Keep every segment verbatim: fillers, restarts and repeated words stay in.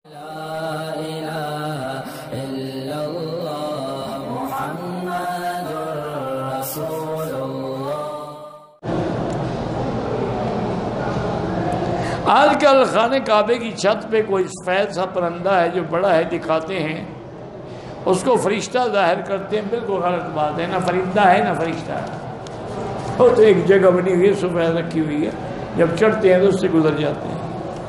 لا الہ الا اللہ محمد رسول اللہ۔ آج کل خانہ کعبے کی چھت پہ کوئی سفید سا پرندہ ہے جو بڑا ہے دکھاتے ہیں، اس کو فرشتہ ظاہر کرتے ہیں۔ بالکل غلط بات ہے، نہ فرشتہ ہے نہ فرشتہ ہے۔ وہ تو ایک جگہ بنی ہوئی ہے، سفید رکھی ہوئی ہے، جب چڑھتے ہیں تو اس سے گزر جاتے ہیں۔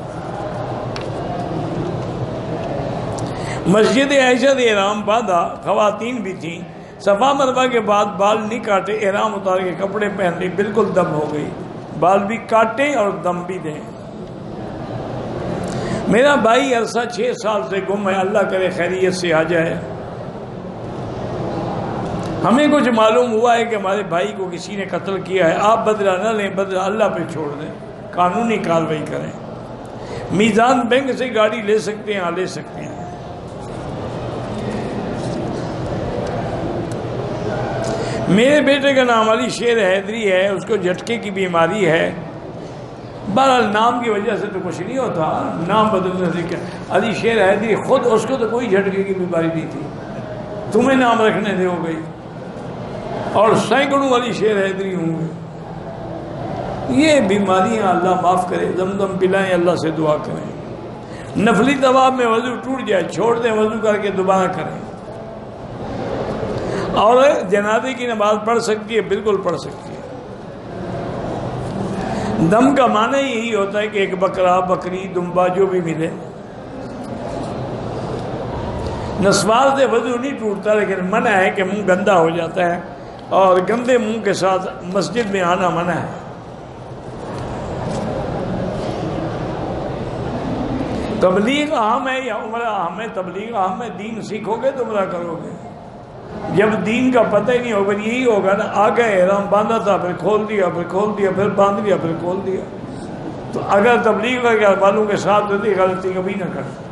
مسجد عائشہ نے احرام باندھا، خواتین بھی تھیں، صفا مروہ کے بعد بال نہیں کاٹے، احرام اتار کے کپڑے پہن لی، بالکل دم ہو گئی۔ بال بھی کاٹے اور دم بھی دیں۔ میرا بھائی عرصہ چھ سال سے گم ہے، اللہ کرے خیریت سے آ جائے۔ ہمیں کچھ معلوم ہوا ہے کہ ہمارے بھائی کو کسی نے قتل کیا ہے، آپ بدلہ نہ لیں، بدلہ اللہ پہ چھوڑ دیں، قانونی کارروائی کریں۔ میزان بینک سے گاڑی لے سکتے ہیں، ہاں لے سکتے ہیں۔ میرے بیٹے کا نام علی شیر حیدری ہے، اس کو جھٹکے کی بیماری ہے۔ بہرحال نام کی وجہ سے تو کچھ نہیں ہوتا، نام بدلنے سے کیا۔ علی شیر حیدری خود، اس کو تو کوئی جھٹکے کی بیماری نہیں تھی، تمہیں نام رکھنے دے ہو گئی، اور سینکڑوں علی شیر حیدری ہوں گے۔ یہ بیماریاں اللہ معاف کرے، زمزم پلائیں، اللہ سے دعا کریں۔ نفلی طواف میں وضو ٹوٹ جائے، چھوڑ دیں، وضو کر کے دوبارہ کریں۔ اور جنازے کی نماز پڑھ سکتی ہے، بالکل پڑھ سکتی ہے۔ دم کا معنی یہی ہوتا ہے کہ ایک بکرا، بکری، دمبا جو بھی ملے۔ نسوار سے وضو نہیں ٹوٹتا، لیکن منع ہے کہ منہ گندا ہو جاتا ہے، اور گندے منہ کے ساتھ مسجد میں آنا منع ہے۔ تبلیغ اہم ہے یا عمرہ اہم ہے؟ تبلیغ اہم ہے، دین سیکھو گے تو عمرہ کرو گے۔ جب دین کا پتہ ہی نہیں ہوگا، یہی ہوگا نا، آگے احرام باندھا تھا، پھر کھول دیا، پھر کھول دیا، پھر باندھ لیا، پھر کھول دیا۔ تو اگر تبلیغ والوں کے ساتھ ہوتی، غلطی کبھی نہ کرتا۔